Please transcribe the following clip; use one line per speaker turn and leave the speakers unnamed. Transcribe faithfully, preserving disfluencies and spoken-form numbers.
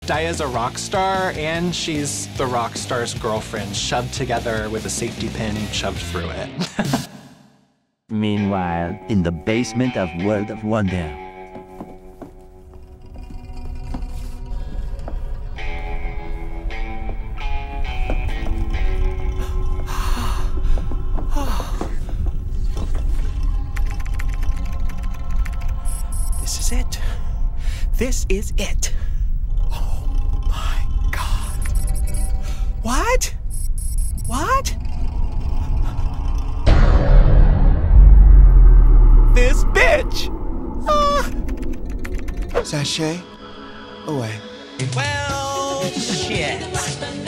Daya's a rock star, and she's the rock star's girlfriend, shoved together with a safety pin shoved through it.
Meanwhile, in the basement of World of Wonder.
This is it. This is it. Oh my God. What? What? This bitch! Ah.
Sashay away.
Well, shit.